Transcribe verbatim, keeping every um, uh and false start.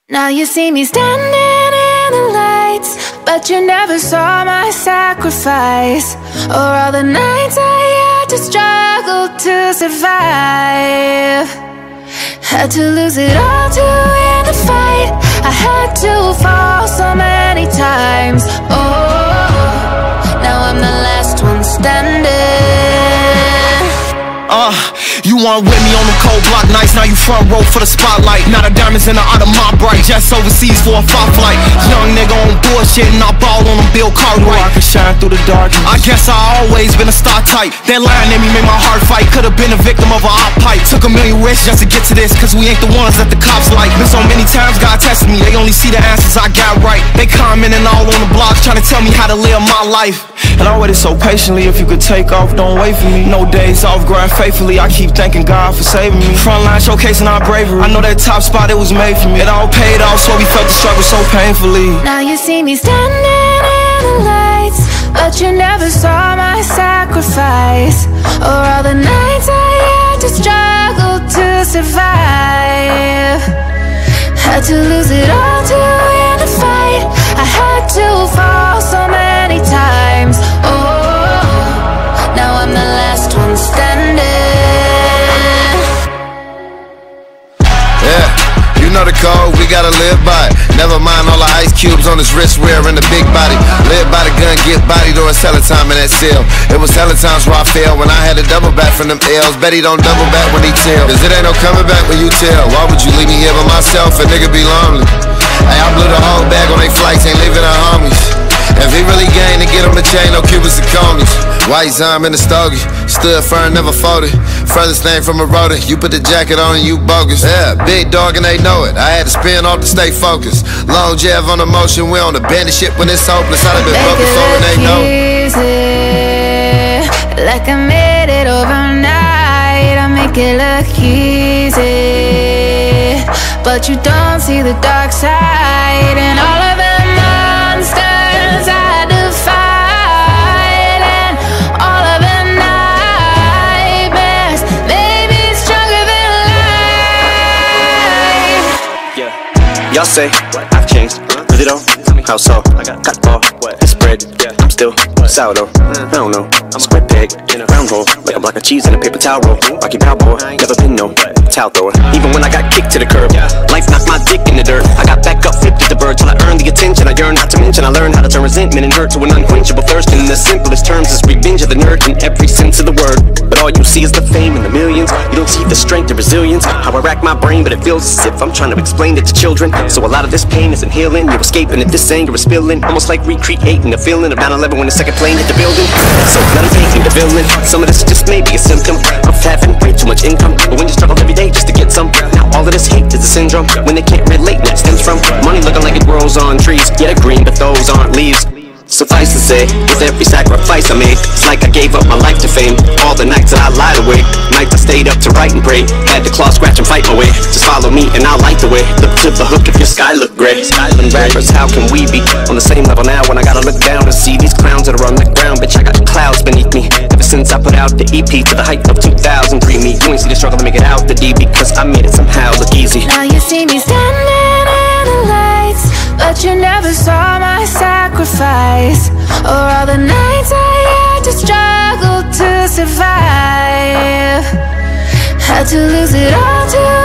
Now you see me standing in the lights, but you never saw my sacrifice, or all the nights I had to struggle to survive. Had to lose it all to win the fight. I had to fall so many times. Oh, now I'm the last one standing. Uh, you weren't with me on them cold block nights. Now you front row for the spotlight. Now the diamonds in the eye of my bright. Jets overseas for a fight flight. Young nigga on bullshit and I ball on them Bill Cartwright. I can shine through the darkness. I guess I always been a star type. That line in me made my heart fight. Could've been a victim of a hot pipe. Took a million risks just to get to this, cause we ain't the ones that the cops like. Been so many times God tested me, they only see the answers I got right. They commenting all on the blogs trying to tell me how to live my life. And I waited so patiently. If you could take off, don't wait for me. No days off, grind faithfully. I keep thanking God for saving me. Frontline showcasing our bravery. I know that top spot, it was made for me. It all paid off, so we felt the struggle so painfully. Now you see me standing in the lights, but you never saw my sacrifice, or all the nights I had to struggle to survive. Had to lose it all to win the fight. I had to fall so many times. Oh, now I'm the last one standing. Yeah, you know the code, we gotta live by it. Never mind all the ice cubes on his wrist wearing the big body. Live by the gun, get body, though it's hella time in that cell. It was hella times where I failed when I had to double back from them L's. Bet he don't double back when he tell, cause it ain't no coming back when you tell. Why would you leave me here by myself? A nigga be lonely. Hey, I blew the whole bag on they flights, ain't leaving our homies. If he really gained to get him a chain, no Cubans and conies. White Zime in the stogie, stood firm, never folded. Furthest thing from a rotor, you put the jacket on and you bogus. Yeah, big dog and they know it, I had to spin off to stay focused. Long jab on the motion, we on the bandit shit when it's hopeless. I'd have been broke before and they know it. Like I made it overnight, I make it look easy, but you don't see the dark side. And all of the monsters I had to fight, and all of the nightmares made me stronger than life. Yeah, y'all say I've changed, really though? How so? Got ball, it's spread, I'm still sourdough. I don't know, I'm square peg in a round hole, like a block of cheese in a paper towel roll. Rocky Balboa, never been no towel thrower. Even when I got kicked to the curb, life knocked my dick in the dirt. I got back up, flipped at the bird till I earned the attention I yearn. Not to mention I learned how to turn resentment and hurt to an unquenchable thirst. In the simplest terms, is revenge of the nerd in every sense of the word. But all you see is the fame and the millions. You don't see the strength and resilience. How I rack my brain, but it feels as if I'm trying to explain it to children. So a lot of this pain isn't healing. You're escaping it, this anger is spilling, almost like recreating the feeling of nine eleven when the second plane hit the building. So not taking the villain. Some of this just may be a symptom of having way too much income. But when you struggle every day just to get some, now all of this hate is a syndrome. When they can't relate, that stems from money looking like it grows on trees. Yeah, they're green, but those aren't leaves. Suffice to say, with every sacrifice I made, it's like I gave up my life to fame. All the nights that I lied awake, nights I stayed up to write and pray. Had to claw, scratch and fight my way. Just follow me and I'll light the way. Look to the hook if your sky look gray. Island rappers, how can we be on the same level now when I gotta look down to see these clowns that are on the ground? Bitch, I got clouds beneath me. Ever since I put out the E P to the height of two thousand three, me, you ain't see the struggle to make it out the D because I made it somehow look easy. Now you see me standing in the lights, but you never saw my sacrifice, or all the nights I had to struggle to survive. Had to lose it all to